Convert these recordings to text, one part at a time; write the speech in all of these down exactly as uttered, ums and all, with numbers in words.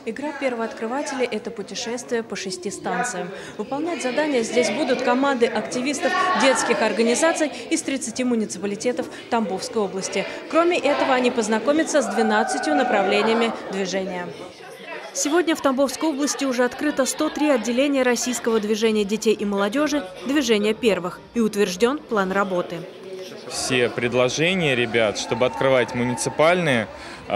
Игра первооткрывателей – это путешествие по шести станциям. Выполнять задания здесь будут команды активистов детских организаций из тридцати муниципалитетов Тамбовской области. Кроме этого, они познакомятся с двенадцатью направлениями движения. Сегодня в Тамбовской области уже открыто сто три отделения российского движения детей и молодежи «Движение первых» и утвержден план работы. Все предложения ребят, чтобы открывать муниципальные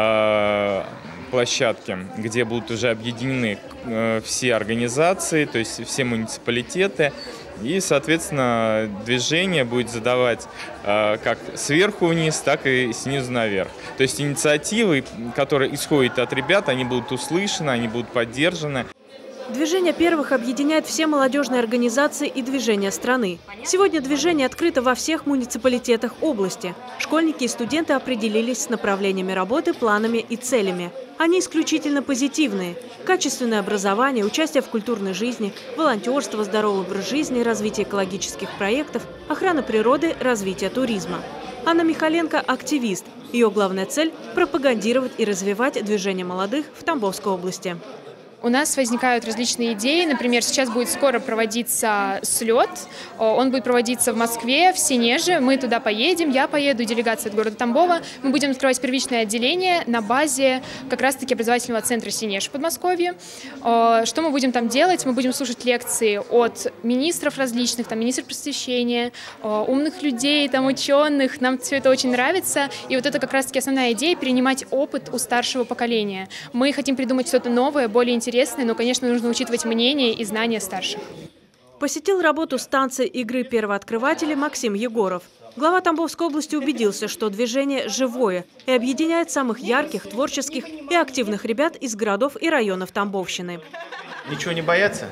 э, площадки, где будут уже объединены э, все организации, то есть все муниципалитеты. И, соответственно, движение будет задавать э, как сверху вниз, так и снизу наверх. То есть инициативы, которые исходят от ребят, они будут услышаны, они будут поддержаны. Движение первых объединяет все молодежные организации и движения страны. Сегодня движение открыто во всех муниципалитетах области. Школьники и студенты определились с направлениями работы, планами и целями. Они исключительно позитивные. Качественное образование, участие в культурной жизни, волонтерство, здоровый образ жизни, развитие экологических проектов, охрана природы, развитие туризма. Анна Михаленко – активист. Ее главная цель – пропагандировать и развивать движение молодых в Тамбовской области. У нас возникают различные идеи. Например, сейчас будет скоро проводиться слет. Он будет проводиться в Москве, в Сенеже. Мы туда поедем, я поеду, делегация от города Тамбова. Мы будем открывать первичное отделение на базе как раз-таки образовательного центра Сенеж в Подмосковье. Что мы будем там делать? Мы будем слушать лекции от министров различных, там, министров просвещения, умных людей, там, ученых. Нам все это очень нравится. И вот это как раз-таки основная идея – перенимать опыт у старшего поколения. Мы хотим придумать что-то новое, более интересное. Интересные, но, конечно, нужно учитывать мнение и знания старших. Посетил работу станции игры первооткрывателей Максим Егоров. Глава Тамбовской области убедился, что движение живое и объединяет самых ярких, творческих и активных ребят из городов и районов Тамбовщины. Ничего не бояться,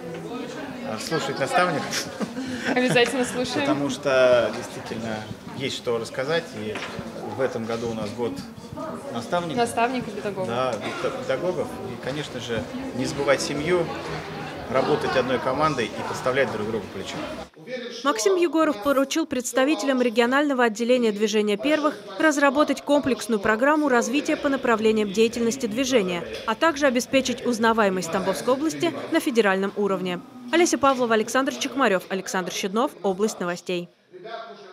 слушать наставников. Обязательно слушаем. Потому что действительно есть что рассказать. И в этом году у нас год наставников. Наставников, педагогов. Да, педагогов. И, конечно же, не забывать семью, работать одной командой и подставлять друг другу плечо. Максим Егоров поручил представителям регионального отделения движения первых разработать комплексную программу развития по направлениям деятельности движения, а также обеспечить узнаваемость Тамбовской области на федеральном уровне. Олеся Павлова, Александр Чекмарев, Александр Щеднов. Область новостей.